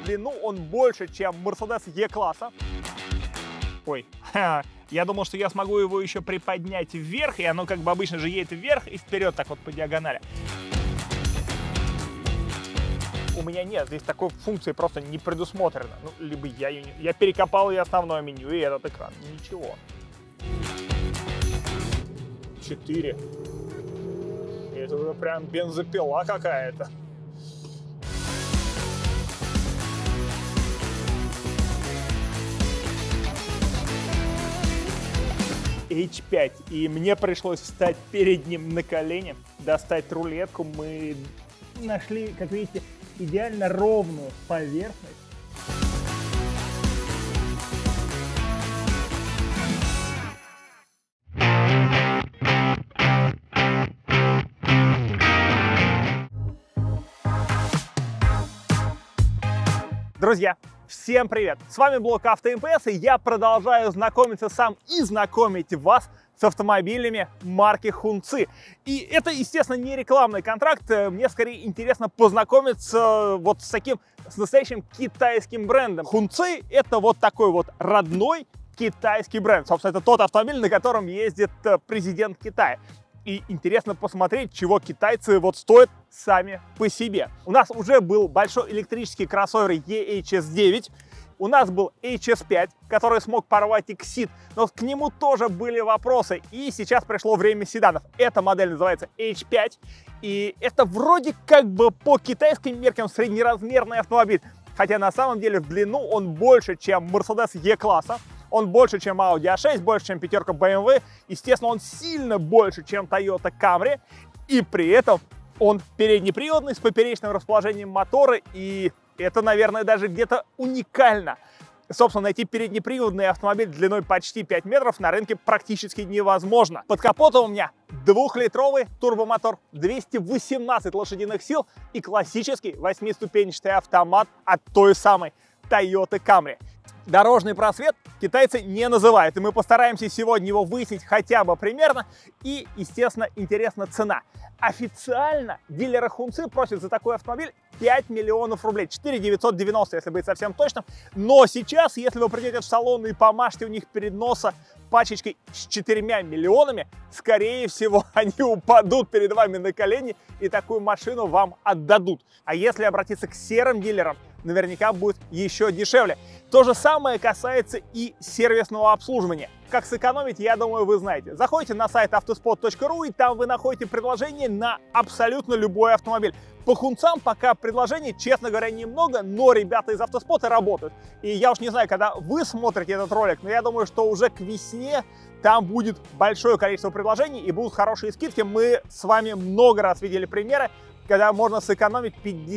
длину он больше, чем Mercedes E-класса. Ой, я думал, что я смогу его еще приподнять вверх, и оно как бы обычно же едет вверх и вперед так вот по диагонали. У меня нет, здесь такой функции просто не предусмотрено. Ну, либо я перекопал и основное меню, и этот экран. Ничего. 4. Это уже прям бензопила какая-то. H5, и мне пришлось встать перед ним на колени, достать рулетку. Мы нашли, как видите, идеально ровную поверхность. Друзья, всем привет! С вами блог АвтоМПС, и я продолжаю знакомиться сам и знакомить вас с автомобилями марки Хунци. И это, естественно, не рекламный контракт, мне скорее интересно познакомиться вот с настоящим китайским брендом. Хунци — это вот такой вот родной китайский бренд. Собственно, это тот автомобиль, на котором ездит президент Китая. И интересно посмотреть, чего китайцы вот стоят сами по себе. У нас уже был большой электрический кроссовер EHS9, у нас был HS5, который смог порвать Exit, но к нему тоже были вопросы, и сейчас пришло время седанов. Эта модель называется H5, и это вроде как бы по китайским меркам среднеразмерный автомобиль, хотя на самом деле в длину он больше, чем Mercedes E-класса. Он больше, чем Audi A6, больше, чем пятерка BMW. Естественно, он сильно больше, чем Toyota Camry. И при этом он переднеприводный, с поперечным расположением мотора. И это, наверное, даже где-то уникально. Собственно, найти переднеприводный автомобиль длиной почти 5 метров на рынке практически невозможно. Под капотом у меня 2-литровый турбомотор, 218 лошадиных сил и классический 8-ступенчатый автомат от той самой Toyota Camry. Дорожный просвет китайцы не называют, и мы постараемся сегодня его выяснить хотя бы примерно. И, естественно, интересна цена. Официально дилеры Хунци просят за такой автомобиль 5 миллионов рублей, 4 990, если быть совсем точным. Но сейчас, если вы придете в салон и помашете у них перед носа пачечкой с 4 миллионами, скорее всего, они упадут перед вами на колени и такую машину вам отдадут. А если обратиться к серым дилерам, наверняка будет еще дешевле. То же самое касается и сервисного обслуживания. Как сэкономить, я думаю, вы знаете. Заходите на сайт autospot.ru, и там вы находите предложение на абсолютно любой автомобиль. По Хунцам пока предложений, честно говоря, немного, но ребята из Автоспота работают. И я уж не знаю, когда вы смотрите этот ролик, но я думаю, что уже к весне там будет большое количество предложений и будут хорошие скидки. Мы с вами много раз видели примеры, когда можно сэкономить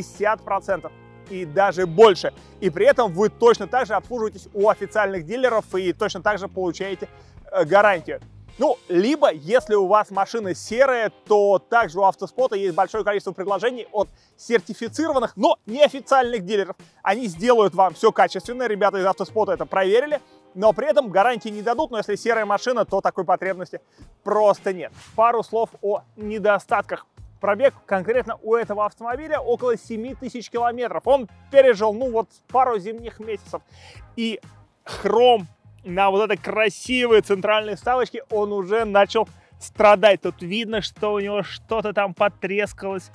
50%. И даже больше. И при этом вы точно так же обслуживаетесь у официальных дилеров и точно так же получаете гарантию. Ну, либо, если у вас машина серая, то также у Автоспота есть большое количество предложений от сертифицированных, но неофициальных дилеров. Они сделают вам все качественно, ребята из Автоспота это проверили, но при этом гарантии не дадут, но если серая машина, то такой потребности просто нет. Пару слов о недостатках. Пробег конкретно у этого автомобиля около 7000 километров. Он пережил, ну вот, пару зимних месяцев. И хром на вот этой красивой центральной вставочке, он уже начал страдать. Тут видно, что у него что-то там потрескалось.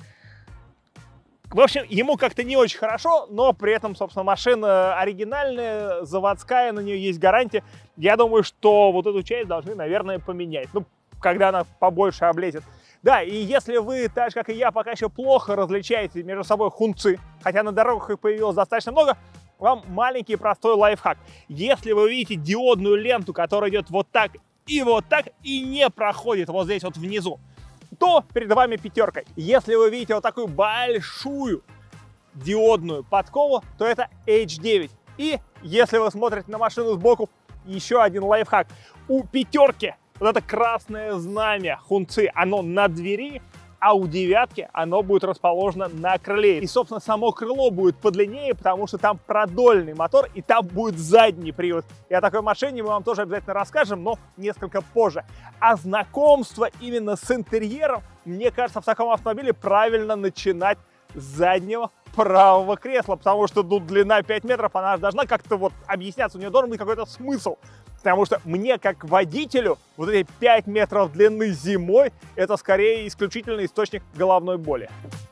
В общем, ему как-то не очень хорошо, но при этом, собственно, машина оригинальная, заводская, на нее есть гарантия. Я думаю, что вот эту часть должны, наверное, поменять. Ну, когда она побольше облезет. Да, и если вы, так же как и я, пока еще плохо различаете между собой Хунци, хотя на дорогах их появилось достаточно много, вам маленький простой лайфхак. Если вы видите диодную ленту, которая идет вот так и не проходит вот здесь вот внизу, то перед вами пятерка. Если вы видите вот такую большую диодную подкову, то это H9. И если вы смотрите на машину сбоку, еще один лайфхак. У пятерки вот это красное знамя Хунци, оно на двери, а у девятки оно будет расположено на крыле. И, собственно, само крыло будет подлиннее, потому что там продольный мотор, и там будет задний привод. И о такой машине мы вам тоже обязательно расскажем, но несколько позже. А знакомство именно с интерьером, мне кажется, в таком автомобиле правильно начинать с заднего правого кресла, потому что тут длина 5 метров, она должна как-то вот объясняться, у нее должен быть какой-то смысл. Потому что мне, как водителю, вот эти 5 метров длины зимой, это скорее исключительный источник головной боли.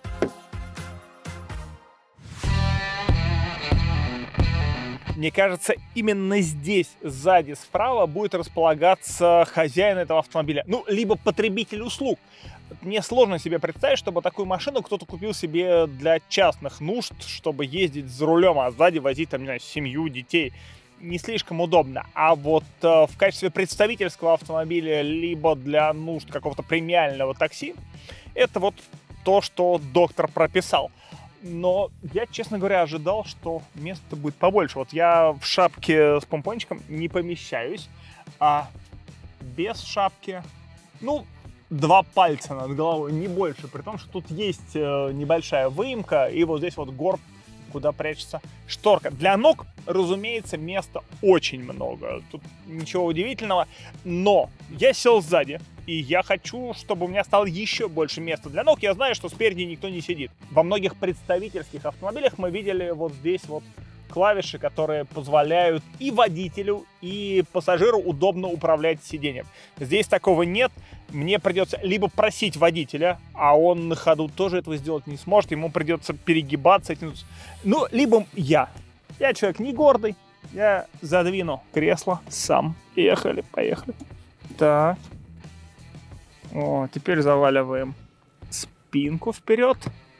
Мне кажется, именно здесь, сзади, справа, будет располагаться хозяин этого автомобиля. Ну, либо потребитель услуг. Мне сложно себе представить, чтобы такую машину кто-то купил себе для частных нужд, чтобы ездить за рулем, а сзади возить, там, не знаю, семью, детей. Не слишком удобно. А вот в качестве представительского автомобиля, либо для нужд какого-то премиального такси, это вот то, что доктор прописал. Но я, честно говоря, ожидал, что места будет побольше. Вот я в шапке с помпончиком не помещаюсь, а без шапки, ну, 2 пальца над головой, не больше. При том, что тут есть небольшая выемка, и вот здесь вот горб, куда прячется шторка. Для ног, разумеется, места очень много. Тут ничего удивительного. Но я сел сзади, и я хочу, чтобы у меня стало еще больше места для ног. Я знаю, что спереди никто не сидит. Во многих представительских автомобилях мы видели вот здесь вот клавиши, которые позволяют и водителю, и пассажиру удобно управлять сиденьем. Здесь такого нет. Мне придется либо просить водителя, а он на ходу тоже этого сделать не сможет, ему придется перегибаться, ну, либо я. Я человек не гордый, я задвину кресло сам. Поехали. Так. О, теперь заваливаем спинку вперед.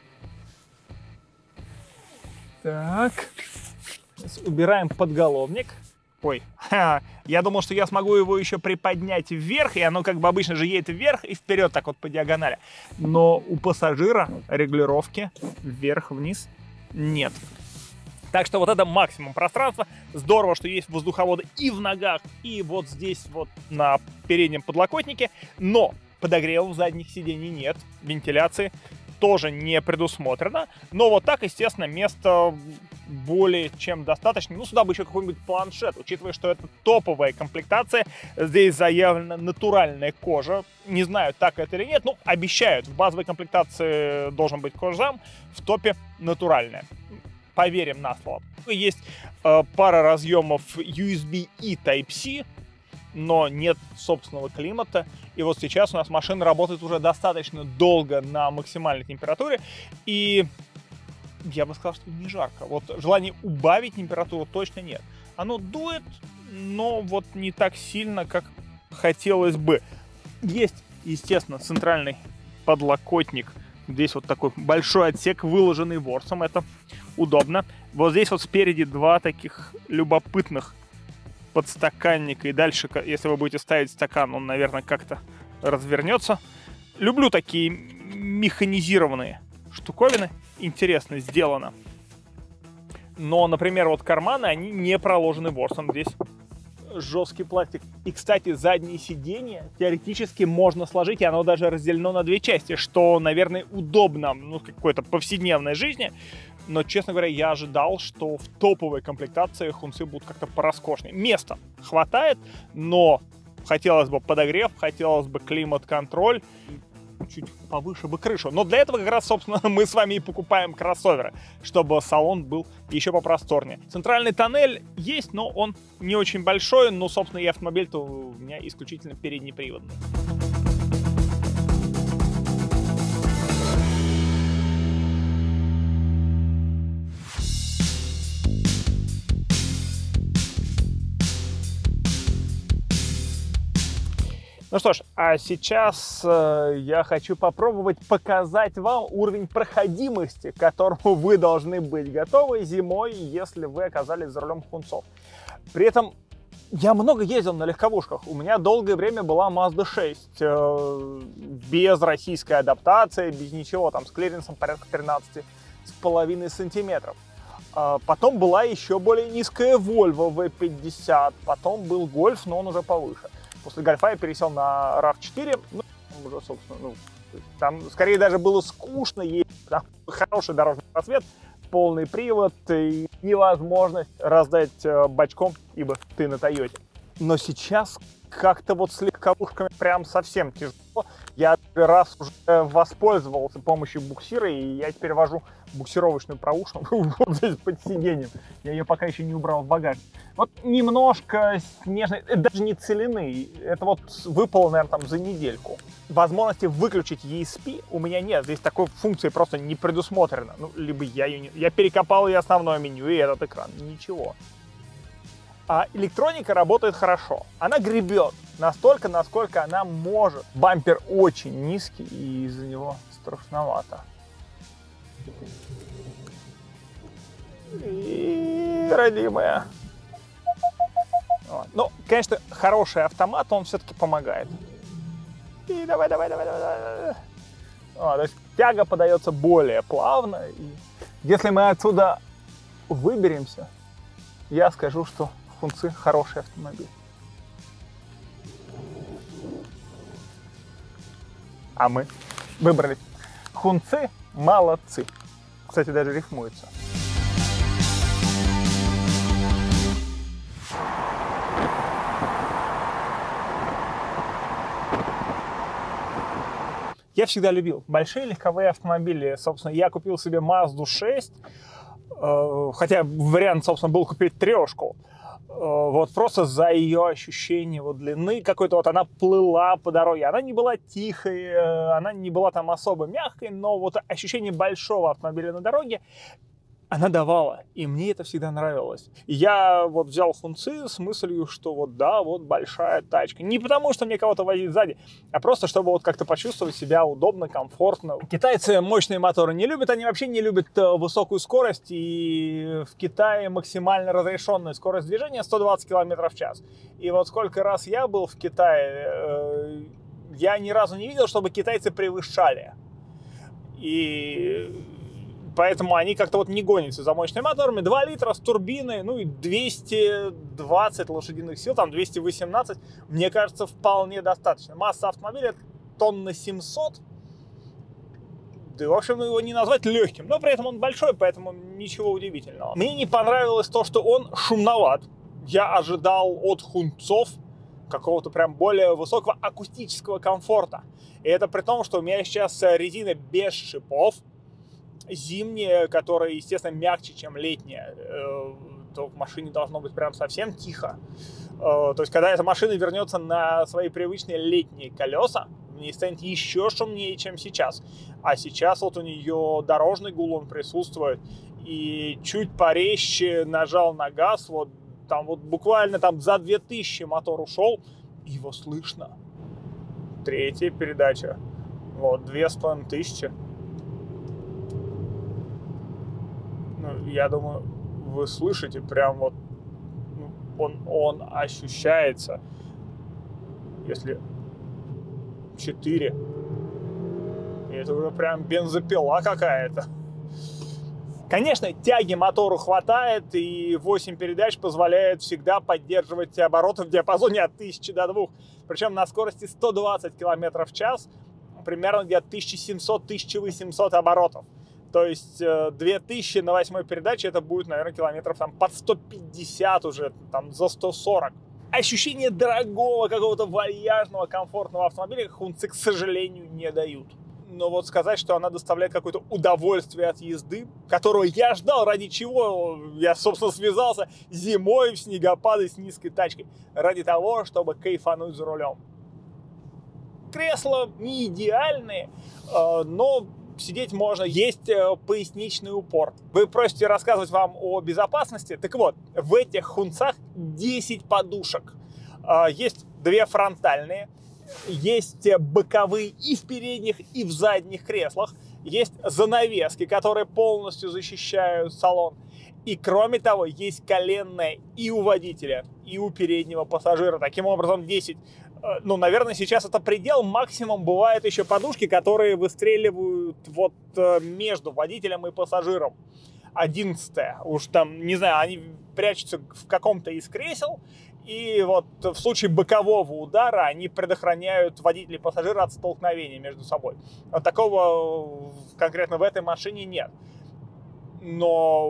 Так. Убираем подголовник. Ой, я думал, что я смогу его еще приподнять вверх, и оно как бы обычно же едет вверх и вперед, так вот по диагонали. Но у пассажира регулировки вверх-вниз нет. Так что вот это максимум пространства. Здорово, что есть воздуховоды и в ногах, и вот здесь вот на переднем подлокотнике. Но подогрева задних сидений нет, вентиляции тоже не предусмотрено. Но вот так, естественно, место более чем достаточно. Ну, сюда бы еще какой-нибудь планшет, учитывая, что это топовая комплектация. Здесь заявлена натуральная кожа. Не знаю, так это или нет, но обещают. В базовой комплектации должен быть кожзам, в топе натуральная. Поверим на слово. Есть пара разъемов USB и Type-C, но нет собственного климата. И вот сейчас у нас машина работает уже достаточно долго на максимальной температуре. И я бы сказал, что не жарко. Вот желания убавить температуру точно нет. Оно дует, но вот не так сильно, как хотелось бы. Есть, естественно, центральный подлокотник. Здесь вот такой большой отсек, выложенный ворсом. Это удобно. Вот здесь вот спереди 2 таких любопытных подстаканника. И дальше, если вы будете ставить стакан, он, наверное, как-то развернется. Люблю такие механизированные штуковины. Интересно сделано. Но, например, вот карманы, они не проложены ворсом. Здесь жесткий пластик. И, кстати, заднее сиденье теоретически можно сложить, и оно даже разделено на 2 части, что, наверное, удобно, ну, в какой-то повседневной жизни. Но, честно говоря, я ожидал, что в топовой комплектации хунцы будут как-то пороскошнее. Места хватает, но хотелось бы подогрев, хотелось бы климат-контроль, чуть повыше бы крышу. Но для этого как раз, собственно, мы с вами и покупаем кроссоверы, чтобы салон был еще попросторнее. Центральный тоннель есть, но он не очень большой. Ну, собственно, и автомобиль-то у меня исключительно переднеприводный. Ну что ж, а сейчас я хочу попробовать показать вам уровень проходимости, к которому вы должны быть готовы зимой, если вы оказались за рулем хунцов. При этом я много ездил на легковушках. У меня долгое время была Mazda 6 без российской адаптации, без ничего, там с клиренсом порядка 13,5 сантиметров. Потом была еще более низкая Volvo V50, потом был Golf, но он уже повыше. После Гольфа я пересел на RAV4, ну, уже, собственно, там скорее даже было скучно ездить, там хороший дорожный просвет, полный привод и невозможность раздать бочком, ибо ты на Тойоте. Но сейчас как-то вот с легковушками прям совсем тяжело. Я раз уже воспользовался помощью буксира, и я теперь вожу буксировочную проушину вот здесь под сиденьем. Я ее пока еще не убрал в багажник. Вот немножко снежной, это даже не целины, это вот выпало, наверное, там за недельку. Возможности выключить ESP у меня нет, здесь такой функции просто не предусмотрено. Ну, либо я перекопал и основное меню, и этот экран, ничего. А электроника работает хорошо. Она гребет настолько, насколько она может. Бампер очень низкий, и из-за него страшновато. И, родимая. Вот. Ну, конечно, хороший автомат, он все-таки помогает. И давай. То есть тяга подается более плавно. И если мы отсюда выберемся, я скажу, что Хунци хороший автомобиль. А мы выбрали Хунци молодцы. Кстати, даже рифмуется. Я всегда любил большие легковые автомобили. Собственно, я купил себе Mazda 6, хотя вариант, собственно, был купить трешку. Вот просто за ее ощущение вот длины какой-то, вот она плыла по дороге, она не была тихой, она не была там особо мягкой, но вот ощущение большого автомобиля на дороге она давала, и мне это всегда нравилось. И я вот взял Хунци с мыслью, что вот да, вот большая тачка. Не потому, что мне кого-то возить сзади, а просто, чтобы вот как-то почувствовать себя удобно, комфортно. Китайцы мощные моторы не любят, они вообще не любят высокую скорость, и в Китае максимально разрешенная скорость движения 120 км в час. И вот сколько раз я был в Китае, я ни разу не видел, чтобы китайцы превышали. И поэтому они как-то вот не гонятся за мощными моторами. 2 литра с турбиной, ну и 220 лошадиных сил, там 218, мне кажется, вполне достаточно. Масса автомобиля тонны 700. Да, в общем, его не назвать легким, но при этом он большой, поэтому ничего удивительного. Мне не понравилось то, что он шумноват. Я ожидал от хунцов какого-то прям более высокого акустического комфорта. И это при том, что у меня сейчас резина без шипов, зимняя, которая, естественно, мягче, чем летняя, то в машине должно быть прям совсем тихо. То есть, когда эта машина вернется на свои привычные летние колеса, мне станет еще шумнее, чем сейчас. А сейчас вот у нее дорожный гул, он присутствует. И чуть порезче нажал на газ, вот там вот буквально там за 2000 мотор ушел, его слышно. Третья передача. Вот, 2500. Ну, я думаю, вы слышите прям вот, он ощущается. Если 4, это уже прям бензопила какая-то. Конечно, тяги мотору хватает, и 8 передач позволяет всегда поддерживать обороты в диапазоне от 1000 до 2. Причем на скорости 120 км в час, примерно где-то 1700-1800 оборотов. То есть 2000 на 8 передаче это будет, наверное, километров там под 150 уже, там за 140. Ощущение дорогого, какого-то вальяжного, комфортного автомобиля Хунци, к сожалению, не дают. Но вот сказать, что она доставляет какое-то удовольствие от езды, которого я ждал, ради чего я, собственно, связался зимой в снегопады с низкой тачкой, ради того, чтобы кайфануть за рулем. Кресла не идеальные, но сидеть можно, есть поясничный упор. Вы просите рассказывать вам о безопасности. Так вот, в этих хунцах 10 подушек. Есть 2 фронтальные, есть боковые и в передних, и в задних креслах. Есть занавески, которые полностью защищают салон. И кроме того, есть коленная и у водителя, и у переднего пассажира. Таким образом, 10. Ну, наверное, сейчас это предел. Максимум бывают еще подушки, которые выстреливают вот между водителем и пассажиром. 11-е. Уж там, не знаю, они прячутся в каком-то из кресел. И вот в случае бокового удара они предохраняют водителя и пассажира от столкновения между собой. Вот такого конкретно в этой машине нет. Но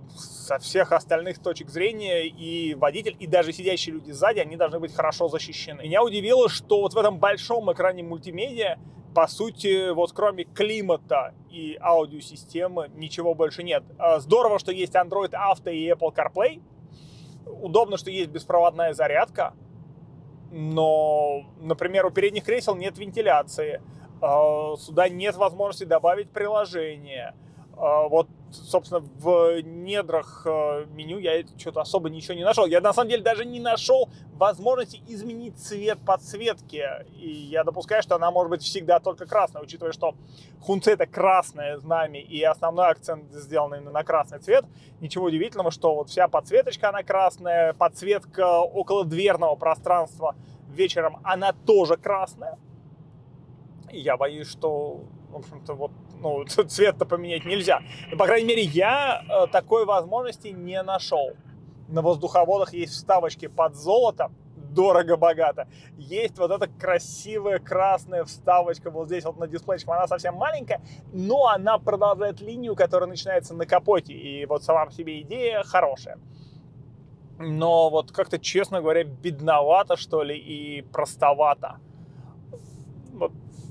со всех остальных точек зрения и водитель, и даже сидящие люди сзади, они должны быть хорошо защищены. Меня удивило, что вот в этом большом экране мультимедиа, по сути, вот кроме климата и аудиосистемы ничего больше нет. Здорово, что есть Android Auto и Apple CarPlay. Удобно, что есть беспроводная зарядка. Но, например, у передних кресел нет вентиляции. Сюда нет возможности добавить приложение. Вот, собственно, в недрах меню я что-то особо ничего не нашел. Я, на самом деле, даже не нашел возможности изменить цвет подсветки. И я допускаю, что она может быть всегда только красная, учитывая, что Хунци — это красное знамя, и основной акцент сделан именно на красный цвет. Ничего удивительного, что вот вся подсветочка, она красная, подсветка около дверного пространства вечером, она тоже красная. И я боюсь, что, в общем-то, вот, ну, цвет-то поменять нельзя. Но, по крайней мере, я такой возможности не нашел. На воздуховодах есть вставочки под золото, дорого-богато. Есть вот эта красивая красная вставочка вот здесь вот на дисплейчике. Она совсем маленькая, но она продолжает линию, которая начинается на капоте. И вот сама по себе идея хорошая. Но вот как-то, честно говоря, бедновато, что ли, и простовато. Вот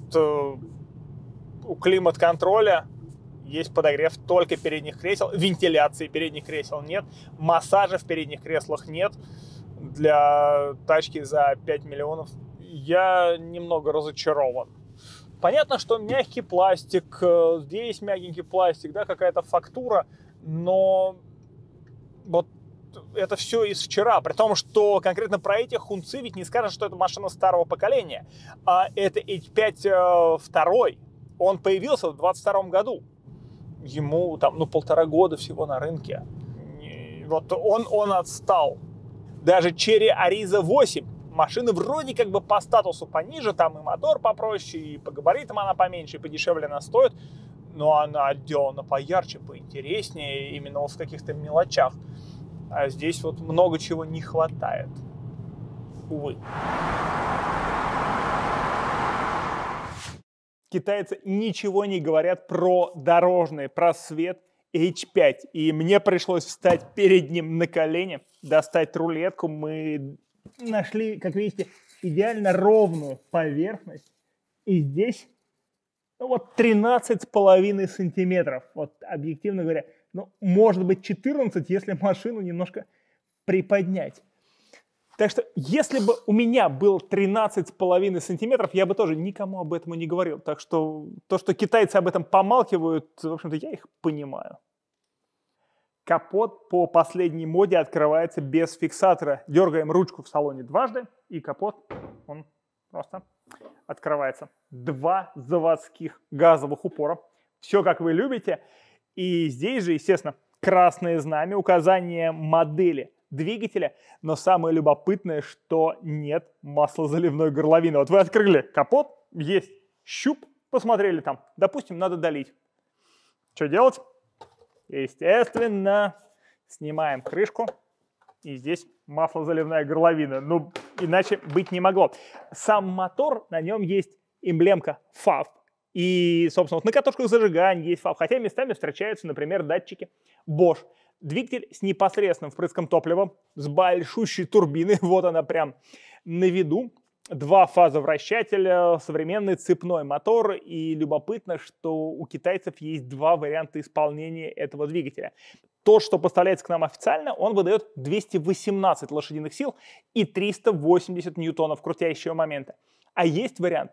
у климат-контроля есть подогрев только передних кресел, вентиляции передних кресел нет, массажа в передних креслах нет. Для тачки за 5 миллионов я немного разочарован. Понятно, что мягкий пластик, здесь мягенький пластик, да, какая-то фактура, но вот это все из вчера, при том, что конкретно про этих Хунци ведь не скажешь, что это машина старого поколения, а это H5 2, он появился в 22 году, ему там, ну, 1,5 года всего на рынке, и вот он отстал. Даже Chery Ariza 8, машина вроде как бы по статусу пониже, там и мотор попроще, и по габаритам она поменьше, и подешевле она стоит, но она отделана поярче, поинтереснее, именно вот в каких-то мелочах. А здесь вот много чего не хватает. Увы. Китайцы ничего не говорят про дорожный просвет H5. И мне пришлось встать перед ним на колени, достать рулетку. Мы нашли, как видите, идеально ровную поверхность. И здесь, ну, вот 13,5 сантиметров. Вот объективно говоря, ну, может быть 14, если машину немножко приподнять. Так что, если бы у меня был 13,5 сантиметров, я бы тоже никому об этом и не говорил. Так что то, что китайцы об этом помалкивают, в общем-то, я их понимаю. Капот по последней моде открывается без фиксатора. Дергаем ручку в салоне дважды, и капот, он просто открывается. 2 заводских газовых упора. Все, как вы любите. И здесь же, естественно, красное знамя, указание модели двигателя. Но самое любопытное, что нет маслозаливной горловины. Вот вы открыли капот, есть щуп, посмотрели там. Допустим, надо долить. Что делать? Естественно, снимаем крышку. И здесь маслозаливная горловина. Ну, иначе быть не могло. Сам мотор, на нем есть эмблемка FAW. И, собственно, вот на катушках зажигания есть FAW, хотя местами встречаются, например, датчики Bosch. Двигатель с непосредственным впрыском топлива, с большущей турбиной, вот она прям на виду. 2 фазовращателя, современный цепной мотор. И любопытно, что у китайцев есть 2 варианта исполнения этого двигателя. Тот, что поставляется к нам официально, он выдает 218 лошадиных сил и 380 ньютонов крутящего момента. А есть вариант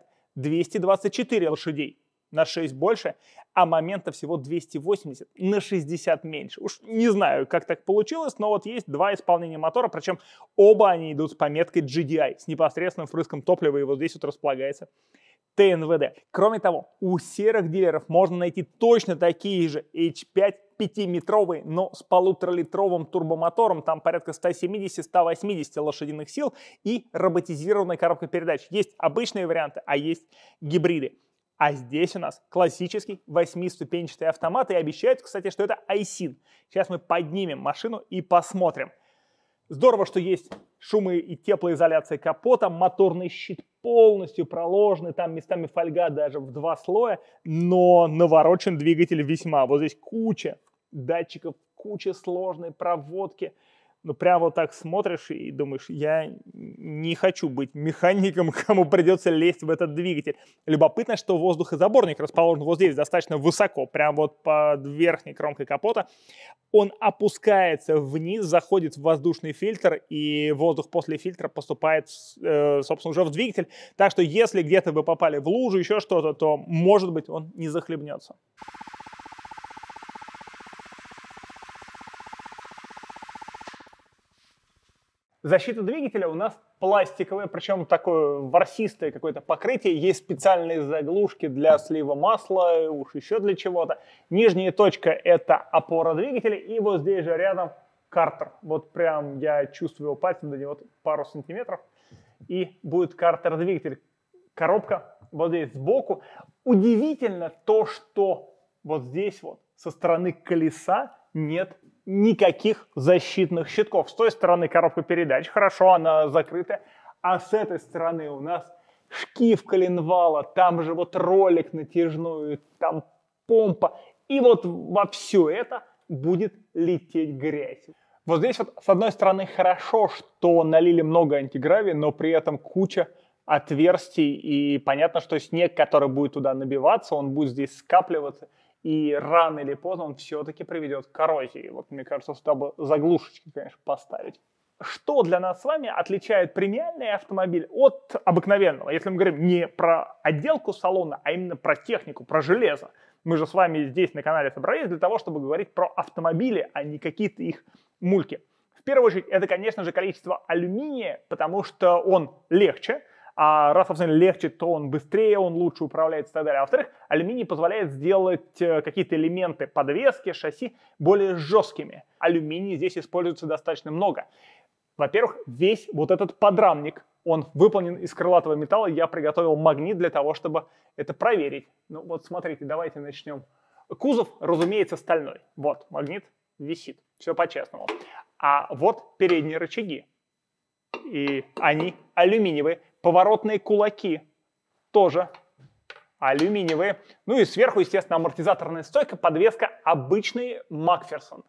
224 лошадей на 6 больше, а момента всего 280 на 60 меньше. Уж не знаю, как так получилось, но вот есть 2 исполнения мотора, причем оба они идут с пометкой GDI, с непосредственным впрыском топлива, и вот здесь вот располагается ТНВД. Кроме того, у серых дилеров можно найти точно такие же H5 5-метровые, но с 1,5-литровым турбомотором, там порядка 170-180 лошадиных сил и роботизированной коробкой передач. Есть обычные варианты, а есть гибриды. А здесь у нас классический 8-ступенчатый автомат, и обещают, кстати, что это iSyn. Сейчас мы поднимем машину и посмотрим. Здорово, что есть шумы и теплоизоляция капота, моторный щит полностью проложенный, там местами фольга даже в 2 слоя, но наворочен двигатель весьма. Вот здесь куча датчиков, куча сложной проводки. Ну, прям вот так смотришь и думаешь, я не хочу быть механиком, кому придется лезть в этот двигатель. Любопытно, что воздухозаборник расположен вот здесь достаточно высоко, прям вот под верхней кромкой капота. Он опускается вниз, заходит в воздушный фильтр, и воздух после фильтра поступает, собственно, уже в двигатель. Так что если где-то вы попали в лужу, еще что-то, то, может быть, он не захлебнется. Защита двигателя у нас пластиковая, причем такое ворсистое какое-то покрытие. Есть специальные заглушки для слива масла, уж еще для чего-то. Нижняя точка — это опора двигателя, и вот здесь же рядом картер. Вот прям я чувствую его пальцем, до него пару сантиметров. И будет картер двигателя. Коробка вот здесь сбоку. Удивительно то, что вот здесь вот со стороны колеса нет никаких защитных щитков. С той стороны коробка передач, хорошо, она закрыта, а с этой стороны у нас шкив коленвала, там же вот ролик натяжной, там помпа, и вот во все это будет лететь грязь. Вот здесь вот с одной стороны хорошо, что налили много антигравия, но при этом куча отверстий, и понятно, что снег, который будет туда набиваться, он будет здесь скапливаться, и рано или поздно он все-таки приведет к коррозии. Вот мне кажется, сюда бы заглушечки, конечно, поставить. Что для нас с вами отличает премиальный автомобиль от обыкновенного? Если мы говорим не про отделку салона, а именно про технику, про железо. Мы же с вами здесь на канале собрались для того, чтобы говорить про автомобили, а не какие-то их мульки. В первую очередь, это, конечно же, количество алюминия, потому что он легче. А раз автомобиль легче, то он быстрее, он лучше управляется и так далее. А во-вторых, алюминий позволяет сделать какие-то элементы подвески, шасси более жесткими. Алюминий здесь используется достаточно много. Во-первых, весь вот этот подрамник, он выполнен из крылатого металла. Я приготовил магнит для того, чтобы это проверить. Ну вот смотрите, давайте начнем. Кузов, разумеется, стальной. Вот, магнит висит. Все по-честному. А вот передние рычаги. И они алюминиевые. Поворотные кулаки тоже алюминиевые. Ну и сверху, естественно, амортизаторная стойка, подвеска обычный Макферсон.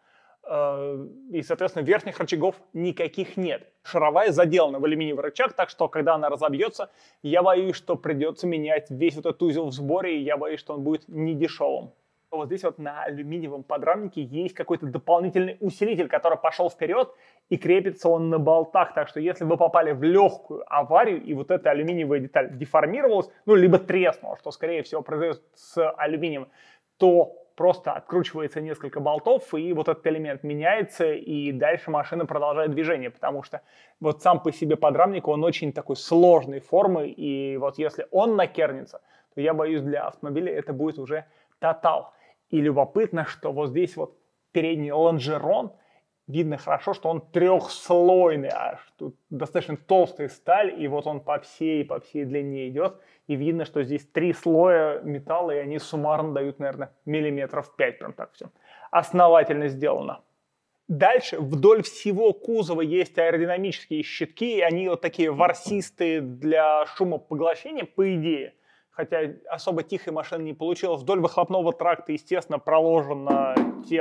И, соответственно, верхних рычагов никаких нет. Шаровая заделана в алюминиевый рычаг, так что, когда она разобьется, я боюсь, что придется менять весь вот этот узел в сборе, и я боюсь, что он будет недешевым. Вот здесь вот на алюминиевом подрамнике есть какой-то дополнительный усилитель, который пошел вперед, и крепится он на болтах. Так что если вы попали в легкую аварию, и вот эта алюминиевая деталь деформировалась, ну, либо треснула, что, скорее всего, произойдет с алюминием, то просто откручивается несколько болтов, и вот этот элемент меняется, и дальше машина продолжает движение, потому что вот сам по себе подрамник, он очень такой сложной формы, и вот если он накернется, то я боюсь, для автомобиля это будет уже тотал. И любопытно, что вот здесь вот передний лонжерон, видно хорошо, что он трехслойный, аж тут достаточно толстая сталь, и вот он по всей длине идет, и видно, что здесь 3 слоя металла, и они суммарно дают, наверное, миллиметров 5, прям так все основательно сделано. Дальше вдоль всего кузова есть аэродинамические щитки, и они вот такие ворсистые для шумопоглощения, по идее. Хотя особо тихой машины не получилось. Вдоль выхлопного тракта, естественно, проложена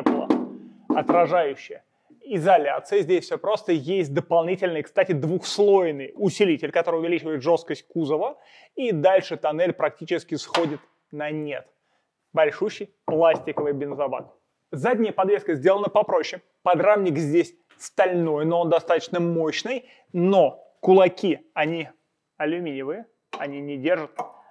теплоотражающая изоляция. Здесь все просто. Есть дополнительный, кстати, двухслойный усилитель, который увеличивает жесткость кузова. И дальше тоннель практически сходит на нет. Большущий пластиковый бензобак. Задняя подвеска сделана попроще. Подрамник здесь стальной, но он достаточно мощный. Но кулаки, они алюминиевые, они не держат.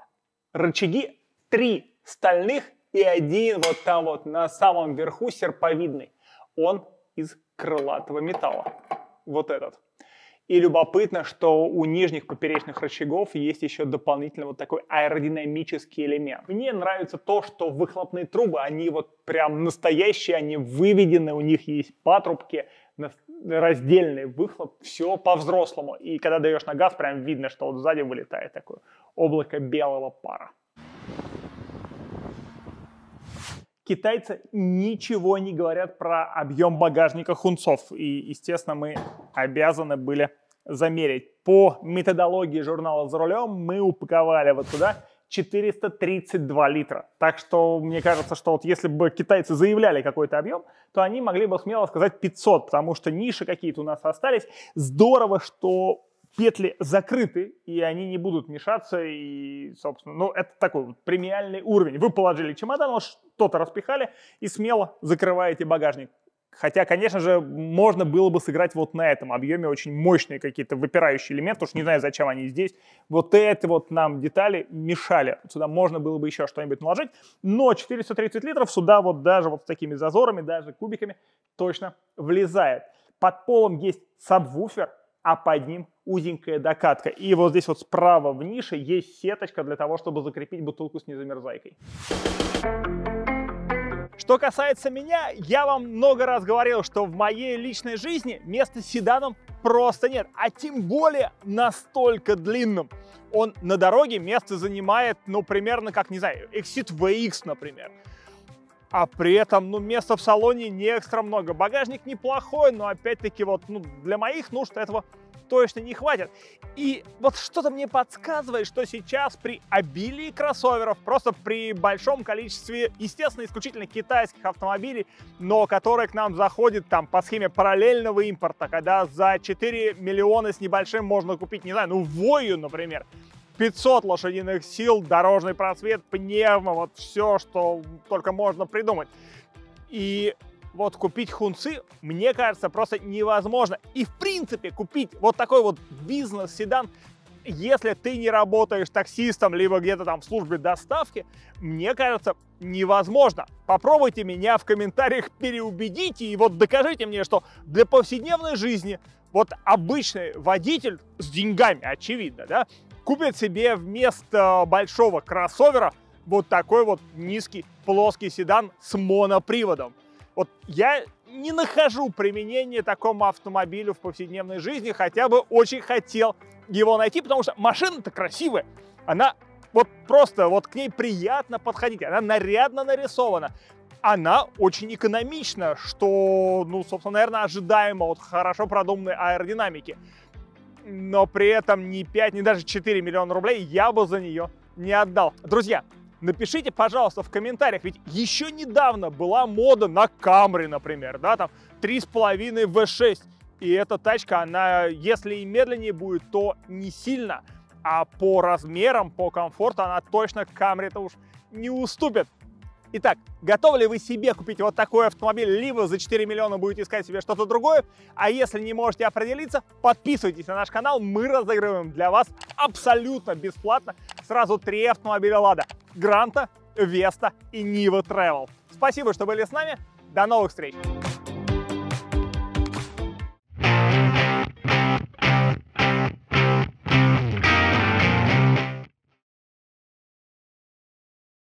Рычаги 3 стальных и 1 вот там вот на самом верху серповидный. Он из крылатого металла. Вот этот. И любопытно, что у нижних поперечных рычагов есть еще дополнительно вот такой аэродинамический элемент. Мне нравится то, что выхлопные трубы, они вот прям настоящие, они выведены, у них есть патрубки, раздельный выхлоп, все по-взрослому. И когда даешь на газ, прям видно, что вот сзади вылетает такое облако белого пара. Китайцы ничего не говорят про объем багажника хунцов. И, естественно, мы обязаны были замерить. По методологии журнала «За рулем» мы упаковали вот туда 432 литра. Так что мне кажется, что вот если бы китайцы заявляли какой-то объем, то они могли бы смело сказать 500, потому что ниши какие-то у нас остались. Здорово, что петли закрыты, и они не будут мешаться, и, собственно, ну, это такой вот премиальный уровень. Вы положили чемодан, вот что-то распихали, и смело закрываете багажник. Хотя, конечно же, можно было бы сыграть вот на этом объеме очень мощные какие-то выпирающие элементы, потому что не знаю, зачем они здесь. Вот эти вот нам детали мешали. Сюда можно было бы еще что-нибудь наложить, но 430 литров сюда вот даже вот с такими зазорами, даже кубиками точно влезает. Под полом есть сабвуфер, а под ним узенькая докатка. И вот здесь вот справа в нише есть сеточка для того, чтобы закрепить бутылку с незамерзайкой. Что касается меня, я вам много раз говорил, что в моей личной жизни места седаном просто нет, а тем более настолько длинным. Он на дороге место занимает, ну, примерно как, не знаю, Exit VX, например. А при этом, ну, места в салоне не экстра много. Багажник неплохой, но опять-таки вот, ну, для моих нужд этого точно не хватит. И вот что-то мне подсказывает, что сейчас при обилии кроссоверов, просто при большом количестве, естественно, исключительно китайских автомобилей, но которые к нам заходят там по схеме параллельного импорта, когда за 4 миллиона с небольшим можно купить, не знаю, ну, Вою, например, 500 лошадиных сил, дорожный просвет, пневмо, вот все, что только можно придумать. И вот купить хунци, мне кажется, просто невозможно. И в принципе купить вот такой вот бизнес-седан, если ты не работаешь таксистом, либо где-то там в службе доставки, мне кажется, невозможно. Попробуйте меня в комментариях переубедите и вот докажите мне, что для повседневной жизни вот обычный водитель с деньгами, очевидно, да, купит себе вместо большого кроссовера вот такой вот низкий плоский седан с моноприводом. Вот я не нахожу применения такому автомобилю в повседневной жизни, хотя бы очень хотел его найти, потому что машина-то красивая. Она вот просто, вот к ней приятно подходить, она нарядно нарисована. Она очень экономична, что, ну, собственно, наверное, ожидаемо от хорошо продуманной аэродинамики. Но при этом ни 5, ни даже 4 миллиона рублей я бы за нее не отдал. Друзья, напишите, пожалуйста, в комментариях, ведь еще недавно была мода на Camry, например, да, там 3,5 V6. И эта тачка, она, если и медленнее будет, то не сильно. А по размерам, по комфорту она точно Camry-то уж не уступит. Итак, готовы ли вы себе купить вот такой автомобиль, либо за 4 миллиона будете искать себе что-то другое? А если не можете определиться, подписывайтесь на наш канал, мы разыгрываем для вас абсолютно бесплатно сразу 3 автомобиля Lada: Гранта, Веста и Нива Travel. Спасибо, что были с нами, до новых встреч!